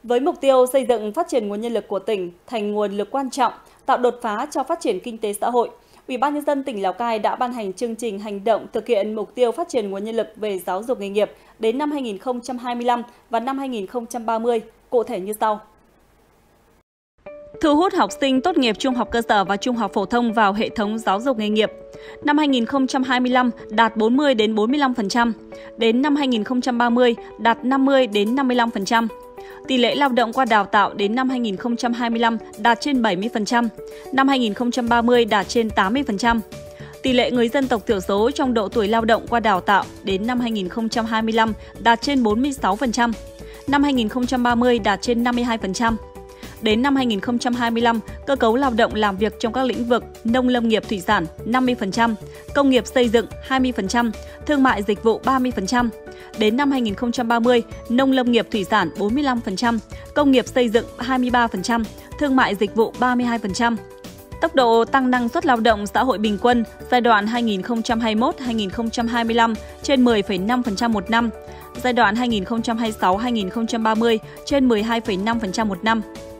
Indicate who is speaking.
Speaker 1: Với mục tiêu xây dựng phát triển nguồn nhân lực của tỉnh thành nguồn lực quan trọng, tạo đột phá cho phát triển kinh tế xã hội, Ủy ban Nhân dân tỉnh Lào Cai đã ban hành chương trình hành động thực hiện mục tiêu phát triển nguồn nhân lực về giáo dục nghề nghiệp đến năm 2025 và năm 2030, cụ thể như sau. Thu hút học sinh tốt nghiệp trung học cơ sở và trung học phổ thông vào hệ thống giáo dục nghề nghiệp. Năm 2025 đạt 40 đến 45%, đến năm 2030 đạt 50 đến 55%. Tỷ lệ lao động qua đào tạo đến năm 2025 đạt trên 70%, năm 2030 đạt trên 80%. Tỷ lệ người dân tộc thiểu số trong độ tuổi lao động qua đào tạo đến năm 2025 đạt trên 46%, năm 2030 đạt trên 52%. Đến năm 2025, cơ cấu lao động làm việc trong các lĩnh vực nông lâm nghiệp thủy sản 50%, công nghiệp xây dựng 20%, thương mại dịch vụ 30%. Đến năm 2030, nông lâm nghiệp thủy sản 45%, công nghiệp xây dựng 23%, thương mại dịch vụ 32%. Tốc độ tăng năng suất lao động xã hội bình quân giai đoạn 2021-2025 trên 10,5% một năm, giai đoạn 2026-2030 trên 12,5% một năm.